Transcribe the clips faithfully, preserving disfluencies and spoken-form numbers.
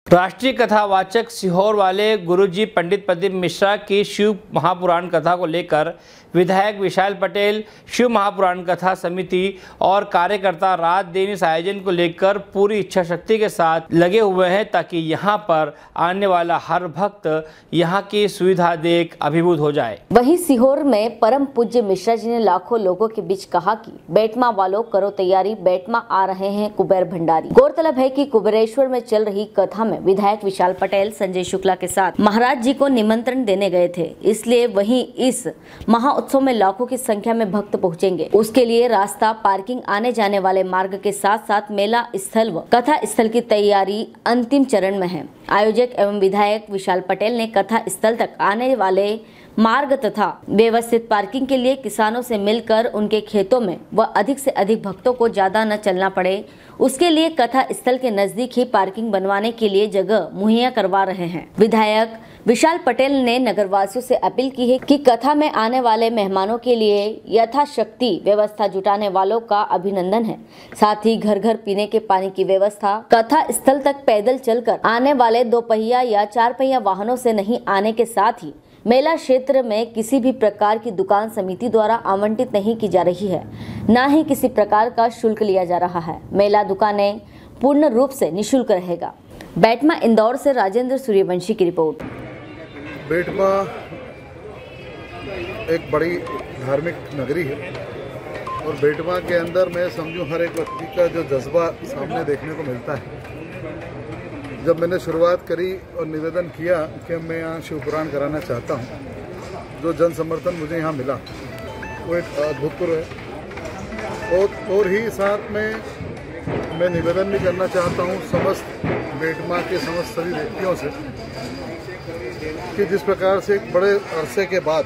राष्ट्रीय कथावाचक सीहोर वाले गुरुजी पंडित प्रदीप मिश्रा की शिव महापुराण कथा को लेकर विधायक विशाल पटेल, शिव महापुराण कथा समिति और कार्यकर्ता रात दिन इस आयोजन को लेकर पूरी इच्छा शक्ति के साथ लगे हुए हैं ताकि यहां पर आने वाला हर भक्त यहां की सुविधा देख अभिभूत हो जाए। वहीं सीहोर में परम पूज्य मिश्रा जी ने लाखों लोगों के बीच कहा कि बेटमा वालों करो तैयारी, बेटमा आ रहे हैं कुबेर भंडारी। गौरतलब है कि कुबेरेश्वर में चल रही कथा में विधायक विशाल पटेल संजय शुक्ला के साथ महाराज जी को निमंत्रण देने गए थे, इसलिए वहीं इस महा उत्सव में लाखों की संख्या में भक्त पहुंचेंगे। उसके लिए रास्ता, पार्किंग, आने जाने वाले मार्ग के साथ साथ मेला स्थल व कथा स्थल की तैयारी अंतिम चरण में है। आयोजक एवं विधायक विशाल पटेल ने कथा स्थल तक आने वाले मार्ग तथा व्यवस्थित पार्किंग के लिए किसानों से मिलकर उनके खेतों में व अधिक से अधिक भक्तों को ज्यादा न चलना पड़े, उसके लिए कथा स्थल के नजदीक ही पार्किंग बनवाने के लिए जगह मुहैया करवा रहे हैं। विधायक विशाल पटेल ने नगरवासियों से अपील की है कि कथा में आने वाले मेहमानों के लिए यथाशक्ति व्यवस्था जुटाने वालों का अभिनंदन है। साथ ही घर घर पीने के पानी की व्यवस्था, कथा स्थल तक पैदल चलकर आने वाले दो पहिया या चार पहिया वाहनों से नहीं आने के साथ ही मेला क्षेत्र में किसी भी प्रकार की दुकान समिति द्वारा आवंटित नहीं की जा रही है, न ही किसी प्रकार का शुल्क लिया जा रहा है। मेला दुकानें पूर्ण रूप से निःशुल्क रहेगा। बेटमा इंदौर से राजेंद्र सूर्यवंशी की रिपोर्ट। बेटमा एक बड़ी धार्मिक नगरी है और बेटमा के अंदर मैं समझूं हर एक व्यक्ति का जो जज्बा सामने देखने को मिलता है। जब मैंने शुरुआत करी और निवेदन किया कि मैं यहाँ शिव पुराण कराना चाहता हूँ, जो जन समर्थन मुझे यहाँ मिला वो एक अभूतपूर्व है। और, और ही साथ में मैं निवेदन भी करना चाहता हूँ समस्त बेटमा के समस्त सभी व्यक्तियों से कि जिस प्रकार से एक बड़े अरसे के बाद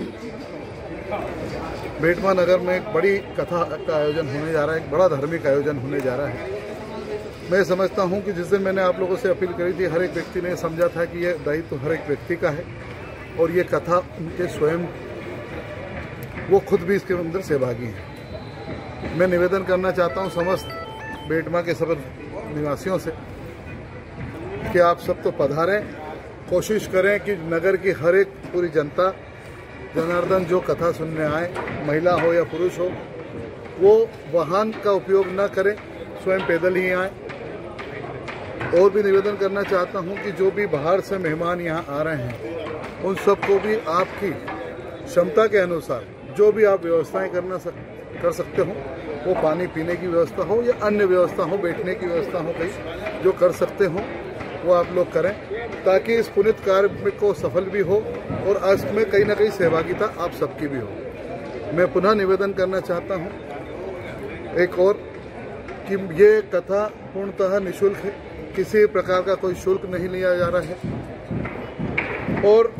बेटमा नगर में एक बड़ी कथा का आयोजन होने जा रहा है, एक बड़ा धार्मिक आयोजन होने जा रहा है। मैं समझता हूं कि जिस दिन मैंने आप लोगों से अपील करी थी, हर एक व्यक्ति ने समझा था कि ये दायित्व तो हर एक व्यक्ति का है और ये कथा उनके स्वयं वो खुद भी इसके अंदर सहभागी हैं। मैं निवेदन करना चाहता हूं समस्त बेटमा के सब निवासियों से कि आप सब तो पधारें, कोशिश करें कि नगर की हर एक पूरी जनता जनार्दन जो कथा सुनने आए, महिला हो या पुरुष हो, वो वाहन का उपयोग न करें, स्वयं पैदल ही आए। और भी निवेदन करना चाहता हूं कि जो भी बाहर से मेहमान यहां आ रहे हैं उन सबको भी आपकी क्षमता के अनुसार जो भी आप व्यवस्थाएं करना सक, कर सकते हो, वो पानी पीने की व्यवस्था हो या अन्य व्यवस्था हो, बैठने की व्यवस्था हो, कहीं जो कर सकते हो वो आप लोग करें ताकि इस पुनित कार्य को सफल भी हो और इसमें कहीं ना कहीं सहभागिता आप सबकी भी हो। मैं पुनः निवेदन करना चाहता हूं एक और कि ये कथा पूर्णतः निःशुल्क है, किसी प्रकार का कोई शुल्क नहीं लिया जा रहा है। और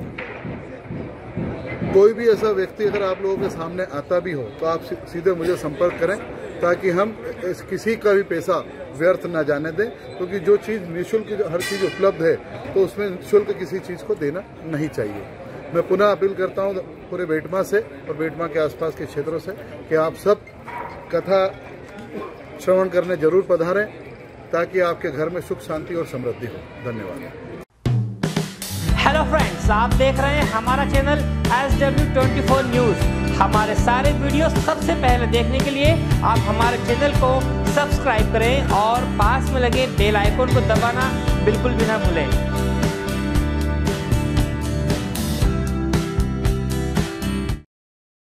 कोई भी ऐसा व्यक्ति अगर आप लोगों के सामने आता भी हो तो आप सीधे मुझे संपर्क करें ताकि हम इस किसी का भी पैसा व्यर्थ न जाने दें, क्योंकि जो चीज़ निःशुल्क हर चीज़ उपलब्ध है तो उसमें शुल्क किसी चीज़ को देना नहीं चाहिए। मैं पुनः अपील करता हूं पूरे बेटमा से और बेटमा के आसपास के क्षेत्रों से कि आप सब कथा श्रवण करने जरूर पधारें ताकि आपके घर में सुख शांति और समृद्धि हो। धन्यवाद। हेलो फ्रेंड्स, आप देख रहे हैं हमारा channel S W twenty four news. हमारे सारे वीडियो सबसे पहले देखने के लिए आप हमारे चैनल को सब्सक्राइब करें और पास में लगे बेल आइकन को दबाना बिल्कुल भी ना भूलें।